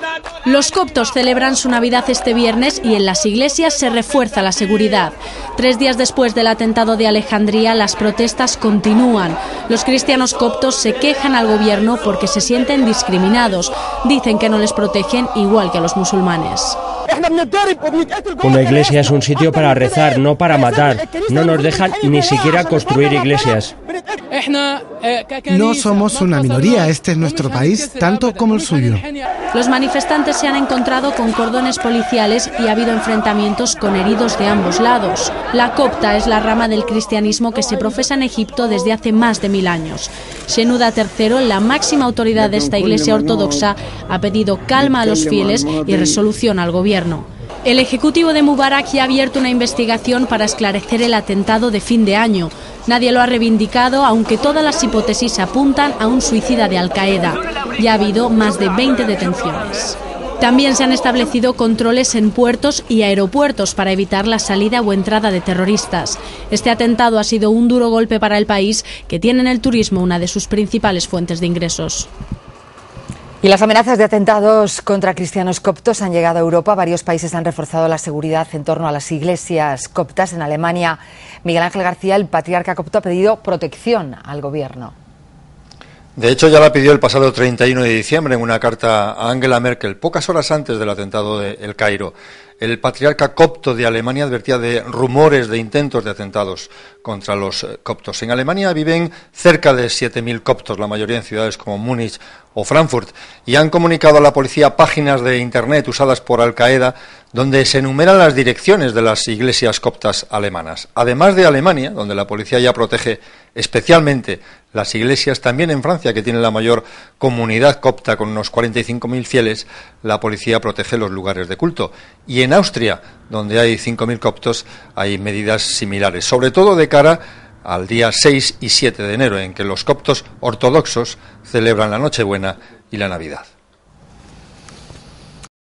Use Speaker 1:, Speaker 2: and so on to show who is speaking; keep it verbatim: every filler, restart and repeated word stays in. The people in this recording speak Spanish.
Speaker 1: Los coptos celebran su Navidad este viernes y en las iglesias se refuerza la seguridad. Tres días después del atentado de Alejandría, las protestas continúan. Los cristianos coptos se quejan al gobierno porque se sienten discriminados. Dicen que no les protegen igual que a los musulmanes.
Speaker 2: Una iglesia es un sitio para rezar, no para matar. No nos dejan ni siquiera construir iglesias.
Speaker 3: No somos una minoría, este es nuestro país, tanto como el suyo.
Speaker 1: Los manifestantes se han encontrado con cordones policiales y ha habido enfrentamientos con heridos de ambos lados. La copta es la rama del cristianismo que se profesa en Egipto desde hace más de mil años. Shenouda tercero, la máxima autoridad de esta iglesia ortodoxa, ha pedido calma a los fieles y resolución al gobierno. El ejecutivo de Mubarak ya ha abierto una investigación para esclarecer el atentado de fin de año. Nadie lo ha reivindicado, aunque todas las hipótesis apuntan a un suicida de Al-Qaeda. Ya ha habido más de veinte detenciones. También se han establecido controles en puertos y aeropuertos para evitar la salida o entrada de terroristas. Este atentado ha sido un duro golpe para el país, que tiene en el turismo una de sus principales fuentes de ingresos.
Speaker 4: Y las amenazas de atentados contra cristianos coptos han llegado a Europa. Varios países han reforzado la seguridad en torno a las iglesias coptas. En Alemania, Miguel Ángel García, el patriarca copto, ha pedido protección al gobierno.
Speaker 5: De hecho, ya la pidió el pasado treinta y uno de diciembre en una carta a Angela Merkel, pocas horas antes del atentado de El Cairo. El patriarca copto de Alemania advertía de rumores de intentos de atentados contra los coptos. En Alemania viven cerca de siete mil coptos, la mayoría en ciudades como Múnich o Frankfurt, y han comunicado a la policía páginas de internet usadas por Al-Qaeda donde se enumeran las direcciones de las iglesias coptas alemanas. Además de Alemania, donde la policía ya protege especialmente las iglesias, también en Francia, que tiene la mayor comunidad copta con unos cuarenta y cinco mil fieles, la policía protege los lugares de culto. Y en Austria, donde hay cinco mil coptos, hay medidas similares, sobre todo de cara al día seis y siete de enero, en que los coptos ortodoxos celebran la Nochebuena y la Navidad.